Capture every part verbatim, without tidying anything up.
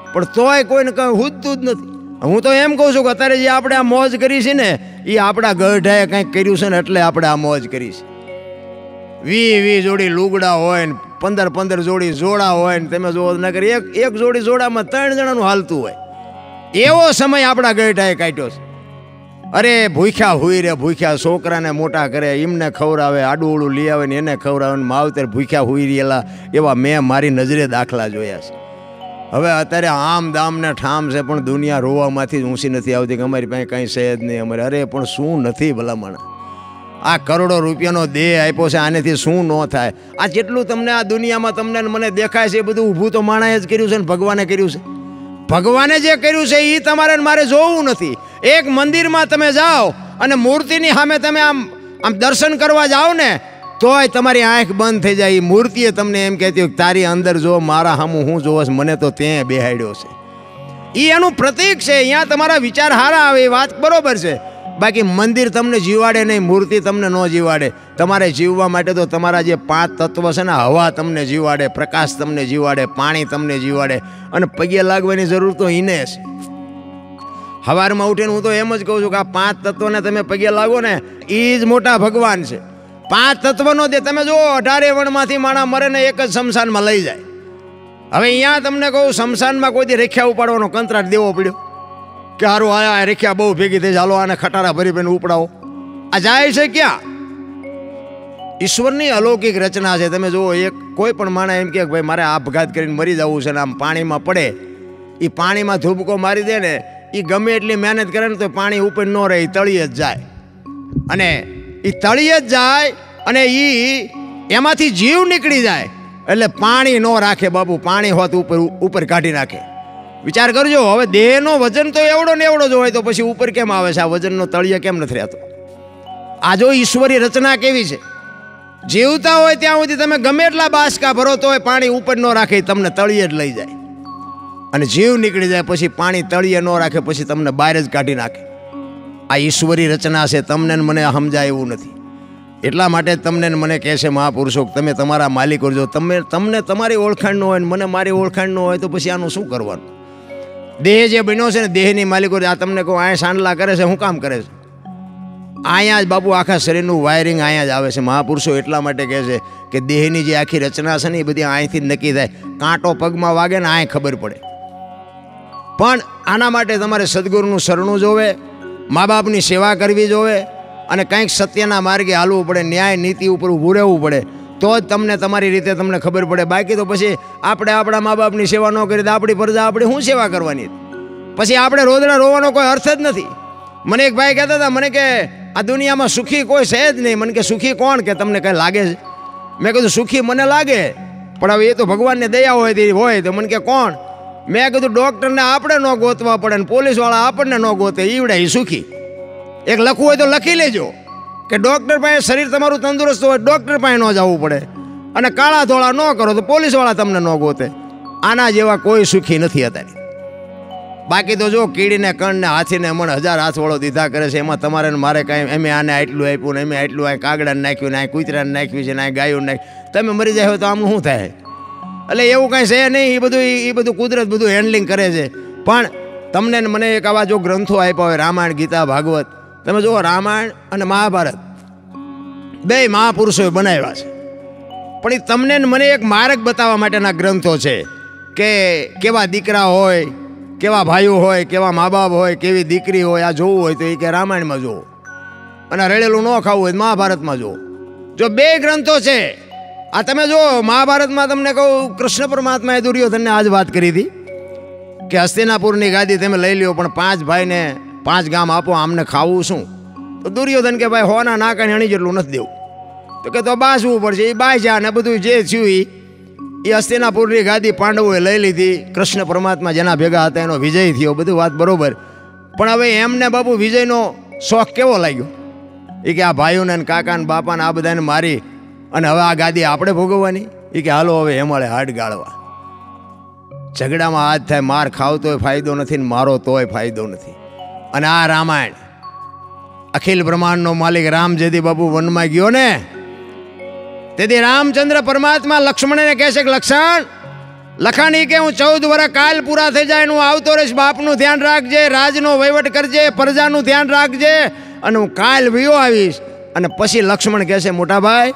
પણ તોય કોઈને કંઈ હૂજતું જ નથી. હું તો એમ કહું છું કે અત્યારે જે આપણે આ મોજ કરી છે ને એ આપણા ગઢાએ કંઈક કર્યું છે ને એટલે આપણે આ મોજ કરી છે. વી વી જોડી લુગડા હોય ને પંદર પંદર જોડી જોડા હોય ને તમે જોવો નગર એક એક જોડી જોડામાં ત્રણ જણાનું હાલતું હોય એવો સમય આપણા ગઢાએ કાઢ્યો છે. અરે ભૂખ્યા હુઈ રે ભૂખ્યા છોકરાને મોટા કરે એમને ખવડાવે આડું ઓળું લઈ આવે ને એને ખવડાવે ને માવતર ભૂખ્યા હુઈ રહેલા એવા મેં મારી નજરે દાખલા જોયા છે. હવે અત્યારે આમ દામ ને ઠામ છે પણ દુનિયા રોવામાંથી જ ઊંચી નથી આવતી કે અમારી પાસે કંઈ છે જ નહીં અમારે. અરે પણ શું નથી ભલામણ, આ કરોડો રૂપિયાનો દેહ આપ્યો છે આનેથી શું ન થાય? આ જેટલું તમને આ દુનિયામાં તમને મને દેખાય છે એ બધું ઊભું તો માણસે જ કર્યું છે ને ભગવાને કર્યું છે. ભગવાને જે કર્યું છે એ તમારે મારે જોવું નથી. એક મંદિરમાં તમે જાઓ અને મૂર્તિની સામે તમે આમ આમ દર્શન કરવા જાઓ ને તોય તમારી આંખ બંધ થઈ જાય. એ મૂર્તિએ તમને એમ કહેતી હોય તારી અંદર જો મારા સામું હું જોવસ મને તો ત્યાં બેહાડ્યો છે. એ એનું પ્રતીક છે. અહીંયા તમારા વિચાર સારા આવે એ વાત બરોબર છે. બાકી મંદિર તમને જીવાડે નહીં, મૂર્તિ તમને ન જીવાડે. તમારે જીવવા માટે તો તમારા જે પાંચ તત્વ છે ને હવા તમને જીવાડે, પ્રકાશ તમને જીવાડે, પાણી તમને જીવાડે અને પગે લાગવાની જરૂર તો એને છે. સવારમાં ઉઠીને હું તો એમ જ કહું છું કે આ પાંચ તત્વને તમે પગે લાગો ને એ જ મોટા ભગવાન છે. પાંચ તત્વનો દે તમે જો અઢારે વણમાંથી માણા મરે ને એક જ શમશાનમાં લઈ જાય. હવે અહીંયા તમને કહું શમશાનમાં કોઈથી રેખ્યા ઉપાડવાનો કંત્રાટ દેવો પડ્યો કે હારું આ રેખ્યા બહુ ભેગી થઈ ચાલો આને ખટારા ભરી ભરીને ઉપડાવો. આ જાય છે ક્યાં? ઈશ્વરની અલૌકિક રચના છે. તમે જુઓ એક કોઈ પણ માણસ એમ કે ભાઈ મારે આપઘાત કરીને મરી જવું છે ને આમ પાણીમાં પડે એ પાણીમાં ધૂબકો મારી દે ને એ ગમે એટલી મહેનત કરે ને તો પાણી ઉપર ન રહે, તળીએ જ જાય અને એ તળીએ જ જાય અને એ એમાંથી જીવ નીકળી જાય એટલે પાણી ન રાખે બાપુ, પાણી હોત ઉપર ઉપર કાઢી નાખે. વિચાર કરજો. હવે દેહનો વજન તો એવડો ને એવડો જ હોય તો પછી ઉપર કેમ આવે છે? આ વજનનો તળિયે કેમ નથી રહેતો? આ જો ઈશ્વરી રચના કેવી છે. જીવતા હોય ત્યાં સુધી તમે ગમે એટલા બાસકા ભરો તોય પાણી ઉપર ન રાખે, તમને તળિયે જ લઈ જાય અને જીવ નીકળી જાય પછી પાણી તળિયે ન રાખે પછી તમને બહાર જ કાઢી નાખે. આ ઈશ્વરી રચના છે. તમને મને સમજાય એવું નથી. એટલા માટે તમને મને કહે છે મહાપુરુષો તમે તમારા માલિકો જો તમે તમને તમારી ઓળખાણ ન હોય ને મને મારી ઓળખાણ ન હોય તો પછી આનું શું કરવાનું? દેહ જે બન્યો છે ને દેહની માલિકો આ તમને કહું અહીંયા સાંડલા કરે છે, શું કામ કરે છે? અહીંયા જ બાપુ આખા શરીરનું વાયરિંગ અહીંયા જ આવે છે. મહાપુરુષો એટલા માટે કહે છે કે દેહની જે આખી રચના છે ને એ બધી અહીંથી જ નક્કી થાય. કાંટો પગમાં વાગે ને અહીં ખબર પડે. પણ આના માટે તમારે સદગુરુનું શરણું જોવે, મા બાપની સેવા કરવી જોવે અને કંઈક સત્યના માર્ગે હાલવું પડે, ન્યાય નીતિ ઉપર ઊભું રહેવું પડે તો જ તમને તમારી રીતે તમને ખબર પડે. બાકી તો પછી આપણે આપણા મા બાપની સેવા ન કરી તો આપણી પ્રજા આપણે શું સેવા કરવાની? પછી આપણે રોદડા રોવાનો કોઈ અર્થ જ નથી. મને એક ભાઈ કહેતા હતા મને કે આ દુનિયામાં સુખી કોઈ છે જ નહીં. મને કે સુખી કોણ કે તમને કંઈ લાગે છે? મેં કીધું સુખી મને લાગે પણ હવે એ તો ભગવાનને દયા હોય તે હોય તો મને કે કોણ? મેં કીધું ડૉક્ટરને આપણે ન ગોતવા પડે ને પોલીસવાળા આપણને ન ગોતે ઈવડે એ સુખી. એક લખવું હોય તો લખી લેજો કે ડૉક્ટર પાસે શરીર તમારું તંદુરસ્ત હોય ડૉક્ટર પાસે ન જવું પડે અને કાળા ધોળા ન કરો તો પોલીસવાળા તમને ન ગોતે. આના જેવા કોઈ સુખી નથી અત્યારે. બાકી તો જો કીડીને કણને હાથીને મણ હજાર હાથવાળો દીધા કરે છે. એમાં તમારે મારે કાંઈ એમ આને આટલું આપ્યું ને એમ આટલું આ કાગડાને નાખ્યું ને આ કૂતરાને નાખ્યું છે ને આ ગાયું નાખ્યું. તમે મરી જાય તો આમનું શું થાય? એટલે એવું કાંઈ છે નહીં. એ બધું એ બધું કુદરત બધું હેન્ડલિંગ કરે છે. પણ તમને મને એક આવા જો ગ્રંથો આપ્યા હોય રામાયણ, ગીતા, ભાગવત, તમે જુઓ રામાયણ અને મહાભારત બે મહાપુરુષોએ બનાવ્યા છે. પણ એ તમને મને એક માર્ગ બતાવવા માટેના ગ્રંથો છે કે કેવા દીકરા હોય, કેવા ભાઈઓ હોય, કેવા મા બાપ હોય, કેવી દીકરી હોય. આ જોવું હોય તો એ કે રામાયણમાં જુઓ અને રડેલું ન ખાવું હોય તો મહાભારતમાં જુઓ. જો બે ગ્રંથો છે. આ તમે જો મહાભારતમાં તમને કહું કૃષ્ણ પરમાત્માએ દુર્યોધનને આજ વાત કરી હતી કે હસ્તિનાપુરની ગાદી તમે લઈ લ્યો પણ પાંચ ભાઈને પાંચ ગામ આપો, આમને ખાવું શું? તો દુર્યોધન કે ભાઈ હોના નાકાને હણી જેટલું નથી દેવું. તો કે તો બાસવું પડશે. એ બાસ્યા ને બધું જે થયું એ હસ્તિનાપુરની ગાદી પાંડવોએ લઈ લીધી. કૃષ્ણ પરમાત્મા જેના ભેગા હતા એનો વિજય થયો. બધું વાત બરોબર. પણ હવે એમને બાપુ વિજયનો શોખ કેવો લાગ્યો? એ કે આ ભાઈઓને કાકાને બાપાને આ બધાને મારી અને હવે આ ગાદી આપણે ભોગવવાની? એ કે હાલો હવે હેમાળે હાડ ગાળવા. ઝઘડામાં હાથ થાય, માર ખાવ તોય ફાયદો નથી ને મારો તોય ફાયદો નથી. અને આ રામાયણ અખિલ બ્રહ્માંડનો માલિક રામ જેથી બાપુ વનમાં ગયો ને તેથી રામચંદ્ર પરમાત્મા લક્ષ્મણને કહે છે કે લક્ષ્મણ લખાણી કે હું ચૌદ વર્ષ કાલ પૂરા થઈ જાય હું આવતો રહીશ, બાપનું ધ્યાન રાખજે, રાજનો વહીવટ કરજે, પ્રજાનું ધ્યાન રાખજે, અને હું કાલ વિયો આવીશ. અને પછી લક્ષ્મણ કહે છે, મોટા ભાઈ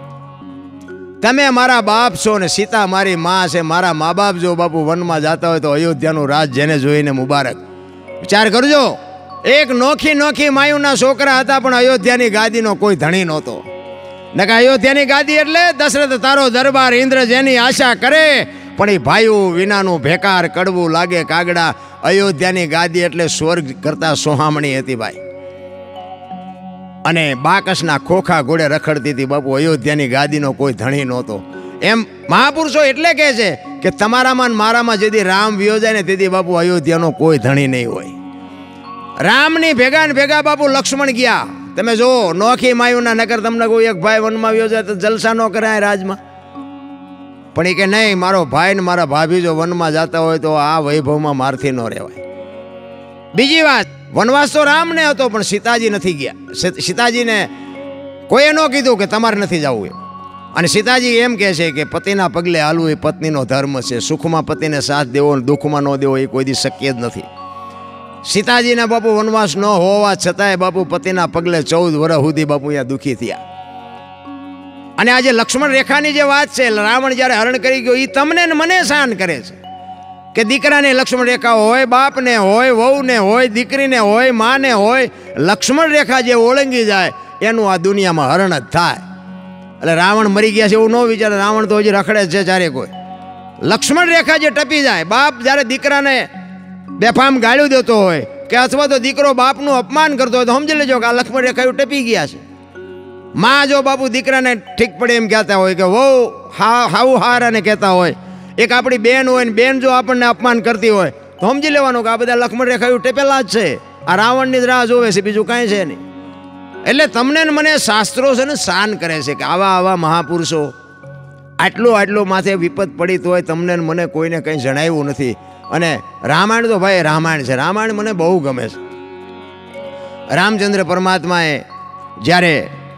તમે મારા બાપ છો ને સીતા મારી માં છે, મારા મા બાપ જો બાપુ વનમાં જતા હોય તો અયોધ્યાનું રાજ જેને જોઈને મુબારક. વિચાર કરજો, એક નોખી નોખી માયુના છોકરા હતા પણ અયોધ્યાની ગાદીનો કોઈ ધણી નહોતો. નકા અયોધ્યાની ગાદી એટલે દશરથ તારો દરબાર, ઇન્દ્ર જેની આશા કરે, પણ એ ભાઈઓ વિનાનું ભેકાર કડવું લાગે કાગડા. અયોધ્યાની ગાદી એટલે સ્વર્ગ કરતા સોહામણી હતી ભાઈ. અને બાકસના ખોખા ઘોડે રખડતી હતી બાપુ. અયોધ્યાની ગાદીનો કોઈ ધણી નહોતો. એમ મહાપુરુષો એટલે કહે છે કે તમારામાં મારામાં જેથી રામ વિયો જાય ને તેથી બાપુ અયોધ્યાનો કોઈ ધણી નહીં હોય. રામની ભેગા ને ભેગા બાપુ લક્ષ્મણ ગયા. તમે જો નોખી માયુના નકર તમને કોઈ એક ભાઈ વનમાં વિયો જાય તો જલસા ન કરાય રાજમાં. પણ એ કે નહીં, મારો ભાઈ ને મારા ભાભી જો વનમાં જતા હોય તો આ વૈભવમાં મારથી ન રહેવાય. બીજી વાત, વનવાસ તો રામને હતો પણ સીતાજી નથી ગયા. સીતાજીને કોઈએ ન કીધું કે તમારે નથી જવું એમ. અને સીતાજી એમ કહે છે કે પતિના પગલે હાલવું એ પત્નીનો ધર્મ છે. સુખમાં પતિને સાથ દેવો, દુઃખમાં ન દેવો એ કોઈ દી શક્ય જ નથી. સીતાજીને બાપુ વનવાસ ન હોવા છતાંય બાપુ પતિના પગલે ચૌદ વર્ષ સુધી બાપુ અહીંયા દુઃખી થયા. અને આજે લક્ષ્મણ રેખાની જે વાત છે, રાવણ જ્યારે હરણ કરી ગયો એ તમને ને મને શાન કરે છે કે દીકરાને લક્ષ્મણ રેખા હોય, બાપને હોય, વહુને હોય, દીકરીને હોય, માને હોય, લક્ષ્મણ રેખા જે ઓળંગી જાય એનું આ દુનિયામાં હરણ જ થાય. એટલે રાવણ મરી ગયા છે એવું ન વિચારે, રાવણ તો હજી રખડે જ છે ચારે કોઈ. લક્ષ્મણ રેખા જે ટપી જાય, બાપ જ્યારે દીકરાને બેફામ ગાળ્યું દેતો હોય કે અથવા તો દીકરો બાપનું અપમાન કરતો હોય તો સમજી લેજો કે આ લક્ષ્મણ રેખા ટપી ગયા છે. માં જો બાપુ દીકરાને ઠીક પડે એમ કહેતા હોય કે વહુ હા હાઉ હારાને કહેતા હોય, એક આપણી બેન હોય ને બેન જો આપણને અપમાન કરતી હોય તો સમજી લેવાનું કે આ બધા લક્ષ્મણ રેખાયું ટેપેલા જ છે. આ રાવણની જ રાહ જોવે છે, બીજું કાંઈ છે નહીં. એટલે તમને ને મને શાસ્ત્રો છે ને શાન કરે છે કે આવા આવા મહાપુરુષો આટલું આટલું માથે વિપત પડી તો હોય તમને ને મને કોઈને કંઈ જણાવ્યું નથી. અને રામાયણ તો ભાઈ રામાયણ છે. રામાયણ મને બહુ ગમે છે. રામચંદ્ર પરમાત્માએ જ્યારે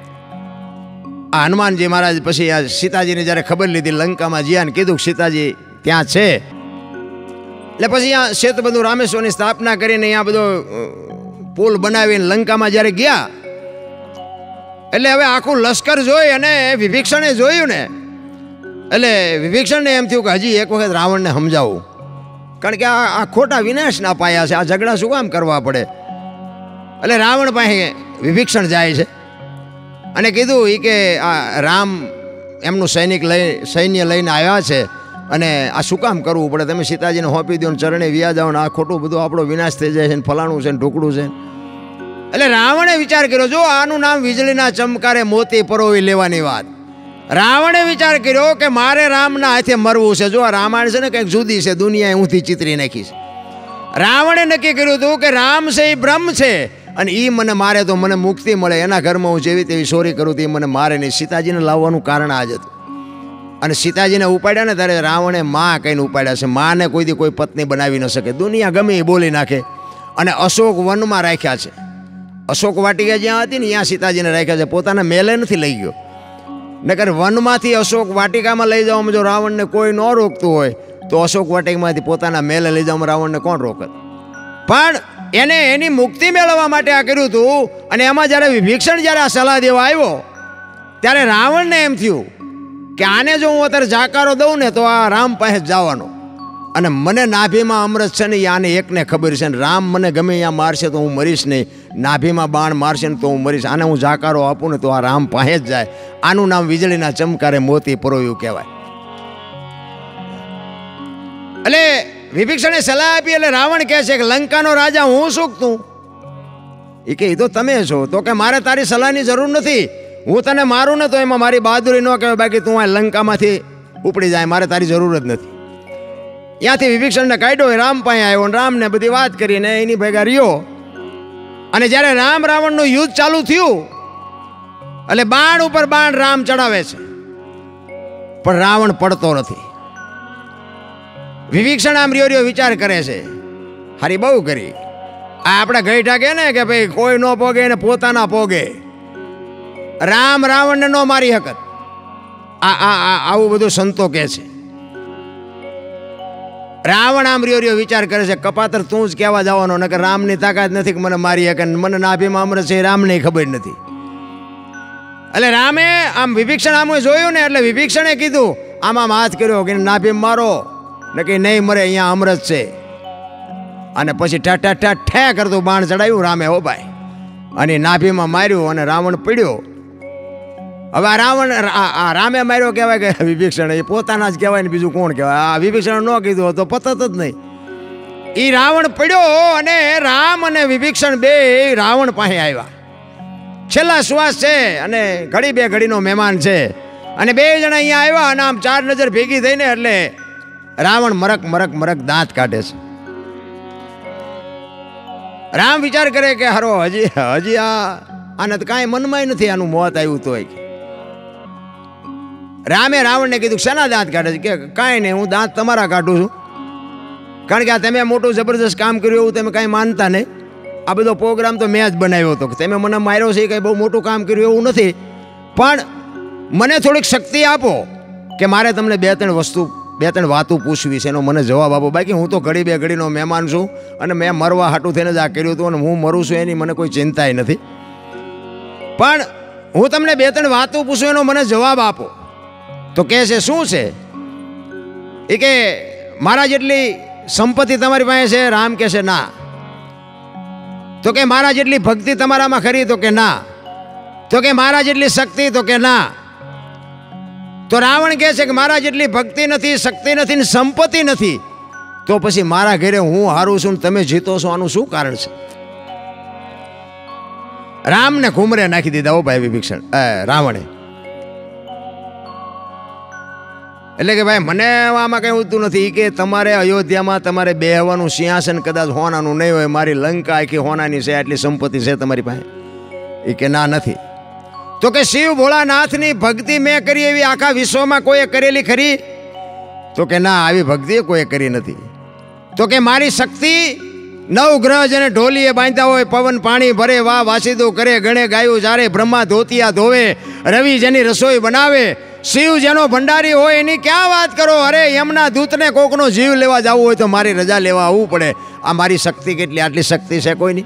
આ હનુમાનજી મહારાજ પછી આ સીતાજીને જ્યારે ખબર લીધી, લંકામાં જ્યાં કીધું કે સીતાજી ત્યાં છે, એટલે પછી અહીંયા સેતુબંધુ રામેશ્વરની સ્થાપના કરીને અહીંયા બધો પુલ બનાવીને લંકામાં જ્યારે ગયા, એટલે હવે આખું લશ્કર જોઈ અને વિભીષણે જોયું ને, એટલે વિભીષણને એમ થયું કે હજી એક વખત રાવણને સમજાવું, કારણ કે આ આ ખોટા વિનાશના પાયા છે, આ ઝઘડા શું કામ કરવા પડે. એટલે રાવણ પાસે વિભીષણ જાય છે અને કીધું એ કે આ રામ એમનું સૈનિક લઈ સૈન્ય લઈને આવ્યા છે અને આ શું કામ કરવું પડે, તમે સીતાજીને હોંપી દો ને ચરણે વ્યા જાઓ ને આ ખોટું બધું આપણો વિનાશ થઈ જાય છે ને ફલાણું છે ને ઢોકળું છે. એટલે રાવણે વિચાર કર્યો, જો આનું નામ વીજળીના ચમકારે મોતી પરોવી લેવાની વાત. રાવણે વિચાર કર્યો કે મારે રામના હાથે મરવું છે. જો આ રામાયણ છે ને કંઈક જુદી છે, દુનિયાએ ઊંધી ચિતરી નાખી છે. રાવણે નક્કી કર્યું હતું કે રામ છે એ બ્રહ્મ છે અને એ મને મારે તો મને મુક્તિ મળે, એના ઘરમાં હું જેવી તેવી ચોરી કરું તો એ મને મારે નહીં. સીતાજીને લાવવાનું કારણ આ જ હતું. અને સીતાજીને ઉપાડ્યા ને ત્યારે રાવણે માં કહીને ઉપાડ્યા છે. માને કોઈથી કોઈ પત્ની બનાવી ન શકે, દુનિયા ગમે એ બોલી નાખે. અને અશોક વનમાં રાખ્યા છે. અશોક વાટિકા જ્યાં હતી ને ત્યાં સીતાજીને રાખ્યા છે, પોતાના મેલે નથી લઈ ગયો. નકર વનમાંથી અશોક વાટિકામાં લઈ જવામાં જો રાવણને કોઈ ન રોકતું હોય તો અશોક વાટિકામાંથી પોતાના મેલે લઈ જવામાં રાવણને કોણ રોકત. પણ એને એની મુક્તિ મેળવવા માટે આ કર્યું હતું. અને એમાં જ્યારે વિભીષણ જ્યારે આ સલાહ દેવા આવ્યો ત્યારે રાવણને એમ થયું કે આને જો હું અત્યારે જાકારો દઉં ને તો આ રામ પાસે જવાનો, અને મને નાભીમાં અમૃત છે ને આને એકને ખબર છે ને રામ મને ગમે ત્યાં મારશે તો હું મરીશ નહીં, નાભીમાં બાણ મારશે ને તો હું મરીશ, આને હું જાકારો આપું ને તો આ રામ પાસે જ જાય. આનું નામ વીજળીના ચમકારે મોતી પરોવ્યું કહેવાય. એટલે વિભીષણે સલાહ આપી એટલે રાવણ કહે છે કે લંકાનો રાજા હું શું તું? એ કે એ તો તમે છો. તો કે મારે તારી સલાહની જરૂર નથી, હું તને મારું ને તો એમાં મારી બહાદુરી ન કહેવાય, બાકી તું આ લંકામાંથી ઉપડી જાય, મારે તારી જરૂર જ નથી. ત્યાંથી વિભીષણને કાઢ્યો, રામ પાસે આવ્યો અને રામને બધી વાત કરીને એની ભેગા રહ્યો. અને જ્યારે રામ રાવણનું યુદ્ધ ચાલુ થયું એટલે બાણ ઉપર બાણ રામ ચડાવે છે પણ રાવણ પડતો નથી. વિભીષણ આમ રહ્યો રહ્યો વિચાર કરે છે, હારી બહુ કરી. આ આપણા ગઈઠા કે ને કે ભાઈ કોઈ ન પોગે ને પોતાના પોગે. રામ રાવણને ન મારી હકત. આ આ આવું બધું સંતો કહે છે. રાવણ આમ રહ્યો રહ્યો વિચાર કરે છે, કપાતર તું જ કહેવા જવાનો, નકર રામની તાકાત નથી કે મને મારી શકે, મને નાભીમાં અમૃત છે રામને ખબર નથી. એટલે રામે આમ વિભીષણ આમ જોયું ને એટલે વિભીષણે કીધું, આમ આમ હાથ કર્યો કે નાભી મારો, ને કે નહીં મરે, અહીંયા અમૃત છે. અને પછી ઠ ઠ ઠ ઠે કરતું બાણ ચડાવ્યું રામે, હો ભાઈ, અને નાભીમાં માર્યું અને રાવણ પડ્યો. હવે આ રાવણ આ રામે માર્યો કહેવાય કે વિભીષણ, એ પોતાના જ કહેવાય ને બીજું કોણ કહેવાય? આ વિભીષણ ન કીધું તો પતત જ નહીં. એ રાવણ પડ્યો અને રામ અને વિભીષણ બે રાવણ પાસે આવ્યા. છેલ્લા શ્વાસ છે અને ઘડી બે ઘડીનો મહેમાન છે, અને બે જણા અહીંયા આવ્યા અને આમ ચાર નજર ભેગી થઈને એટલે રાવણ મરક મરક મરક દાંત કાઢે છે. રામ વિચાર કરે કે હારો હજી હજી આ આને તો કાંઈ મનમાં નથી આનું મોત આવ્યું તો. રામે રાવણને કીધું શેના દાંત કાઢે છે? કે કાંઈ નહીં, હું દાંત તમારા કાઢું છું, કારણ કે આ તમે મોટું જબરદસ્ત કામ કર્યું એવું તમે કાંઈ માનતા નહીં. આ બધો પ્રોગ્રામ તો મેં જ બનાવ્યો હતો, તમે મને માર્યો છે એ કંઈ બહુ મોટું કામ કર્યું એવું નથી, પણ મને થોડીક શક્તિ આપો કે મારે તમને બે ત્રણ વસ્તુ બે ત્રણ વાતો પૂછવી છે, એનો મને જવાબ આપો. બાકી હું તો ઘડી બે ઘડીનો મહેમાન છું અને મેં મરવા હાટું થઈને જ આ કર્યું હતું, અને હું મરું છું એની મને કોઈ ચિંતાય નથી, પણ હું તમને બે ત્રણ વાતો પૂછું, એનો મને જવાબ આપો. તો કહે છે શું છે? એ કે મારા જેટલી સંપત્તિ તમારી પાસે છે? રામ કહે છે ના. તો કે મારા જેટલી ભક્તિ તમારામાં ખરી? તો કે ના. તો કે મારા જેટલી શક્તિ? તો કે ના. તો રાવણ કહે છે કે મારા જેટલી ભક્તિ નથી, શક્તિ નથી ને સંપત્તિ નથી, તો પછી મારા ઘરે હું હારું છું ને તમે જીતો છો, આનું શું કારણ છે? રામને ઘુમરે નાખી દીધા હો ભાઈ વિભીષણ રાવણે. એટલે કે ભાઈ મને આમાં કંઈ ઉઠતું નથી, કે તમારે અયોધ્યામાં તમારે બેહવાનું સિંહાસન કદાચ હોનાનું નહીં હોય, મારી લંકા આખી હોનાની છે, આટલી સંપત્તિ છે તમારી પાસે? એ કે ના નથી. તો કે શિવ ભોળાનાથની ભક્તિ મેં કરી એવી આખા વિશ્વમાં કોઈએ કરેલી ખરી? તો કે ના, આવી ભક્તિ કોઈએ કરી નથી. તો કે મારી શક્તિ નવ ગ્રહ જેને ઢોલીએ બાંધ્યા હોય, પવન પાણી ભરે, વાહ વાસીદું કરે, ગણે ગાયું જારે, બ્રહ્મા ધોતિયા ધોવે, રવિ જેની રસોઈ બનાવે, શિવ જેનો ભંડારી હોય એની ક્યાં વાત કરો? અરે યમના દૂતને કોકનો જીવ લેવા જવું હોય તો મારી રજા લેવા આવવું પડે. આ મારી શક્તિ કેટલી? આટલી શક્તિ છે કોઈની?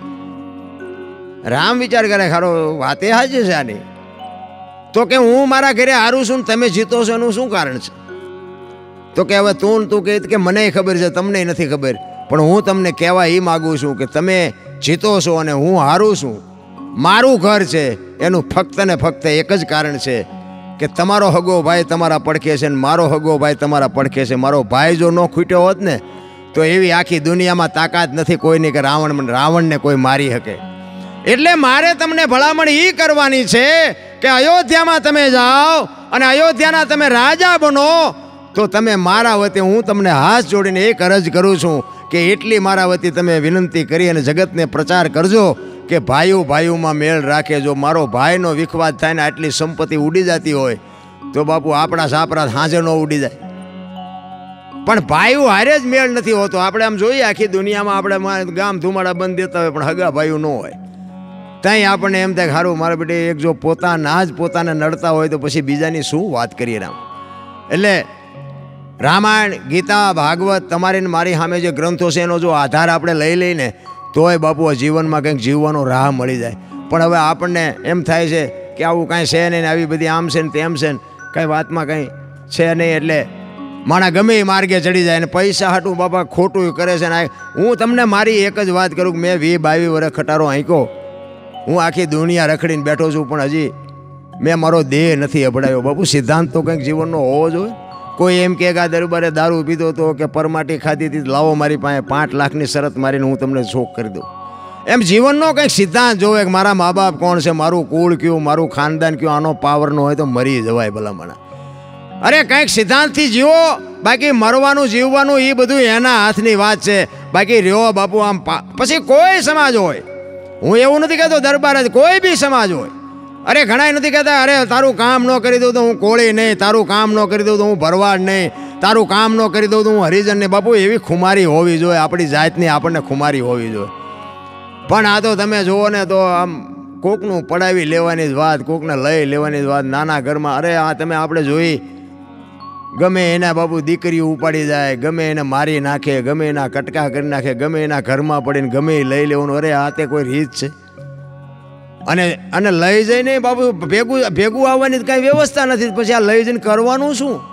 રામ વિચાર કરે ખારો વાતે હાજી છે આની. તો કે હું મારા ઘરે હારું છું ને તમે જીતો છો, એનું શું કારણ છે? તો કે હવે તું તું કહે કે મને ખબર છે, તમને નથી ખબર, પણ હું તમને કહેવા એ માગું છું કે તમે જીતો છો અને હું હારું છું. મારું ઘર છે એનું ફક્ત ને ફક્ત એક જ કારણ છે કે તમારો હગો ભાઈ તમારા પડખે છે ને મારો હગો ભાઈ તમારા પડખે છે. મારો ભાઈ જો ન ખૂટ્યો હોત ને તો એવી આખી દુનિયામાં તાકાત નથી કોઈની કે રાવણ રાવણને કોઈ મારી શકે. એટલે મારે તમને ભલામણ એ કરવાની છે કે અયોધ્યામાં તમે જાઓ અને અયોધ્યાના તમે રાજા બનો, તો તમે મારા વતી હું તમને હાથ જોડીને એક અરજ કરું છું કે એટલી મારા વતી તમે વિનંતી કરી અને જગતને પ્રચાર કરજો કે ભાઈઓ ભાઈઓમાં મેળ રાખે. જો મારો ભાઈનો વિખવાદ થાય ને આટલી સંપત્તિ ઉડી જતી હોય તો બાપુ આપણા સાપરા હાજર ન ઉડી જાય, પણ ભાઈઓ હારે જ મેળ નથી હોતો. આપણે આમ જોઈએ આખી દુનિયામાં આપણે ગામ ધુમાડા બંધ દેતા હોય પણ હગા ભાઈઓ ન હોય, ત્યાં આપણને એમ થાય સારું મારા બેટે એક જો પોતાના જ પોતાને નડતા હોય તો પછી બીજાની શું વાત કરીએ રામ. એટલે રામાયણ, ગીતા, ભાગવત તમારી ને મારી સામે જે ગ્રંથો છે એનો જો આધાર આપણે લઈ લઈને તોય બાપુ જીવનમાં કંઈક જીવવાનો રાહ મળી જાય. પણ હવે આપણને એમ થાય છે કે આવું કાંઈ છે નહીં, આવી બધી આમ છે ને તેમ છે ને કાંઈ વાતમાં કંઈ છે નહીં, એટલે માણા ગમે એ માર્ગે ચડી જાય ને પૈસા હાટું બાપા ખોટું કરે છે ને. હું તમને મારી એક જ વાત કરું કે મેં વી બાવી વર્ષ ખટારો આંક્યો, હું આખી દુનિયા રખડીને બેઠો છું, પણ હજી મેં મારો દેહ નથી અભડાયો. બાપુ સિદ્ધાંત તો કંઈક જીવનનો હોવો જોઈએ. કોઈ એમ કે આ દરબારે દારૂ પીધો હતો કે પરમાટી ખાધી હતી, લાવો મારી પાસે પાંચ લાખની શરત મારીને હું તમને શોક કરી દઉં. એમ જીવનનો કંઈક સિદ્ધાંત જોવે કે મારા મા બાપ કોણ છે, મારું કુળ કયું, મારું ખાનદાન કયું. આનો પાવરનો હોય તો મરી જવાય ભલામણા. અરે કંઈક સિદ્ધાંતથી જીવો, બાકી મરવાનું જીવવાનું એ બધું એના હાથની વાત છે. બાકી રહ્યો બાપુ આમ પછી કોઈ સમાજ હોય, હું એવું નથી કહેતો દરબાર જ, કોઈ બી સમાજ હોય, અરે ઘણા નથી કહેતા અરે તારું કામ ન કરી દઉં તો હું કોળી નહીં, તારું કામ ન કરી દઉં તો હું ભરવાડ નહીં, તારું કામ ન કરી દઉં તો હું હરિજન નહીં. બાપુ એવી ખુમારી હોવી જોઈએ, આપણી જાતની આપણને ખુમારી હોવી જોઈએ. પણ આ તો તમે જુઓ ને તો આમ કોકનું પડાવી લેવાની જ વાત, કોકને લઈ લેવાની જ વાત નાના ઘરમાં. અરે આ તમે આપણે જોઈ ગમે એના બાબુ દીકરીઓ ઉપાડી જાય, ગમે એને મારી નાખે, ગમે એના કટકા કરી નાખે, ગમે એના ઘરમાં પડીને ગમે એ લઈ લેવાનું. અરે આ તે કોઈ રીત છે? અને અને લઈ જઈને બાબુ ભેગું ભેગું આવવાની કાંઈ વ્યવસ્થા નથી. પછી આ લઈ જઈને કરવાનું શું?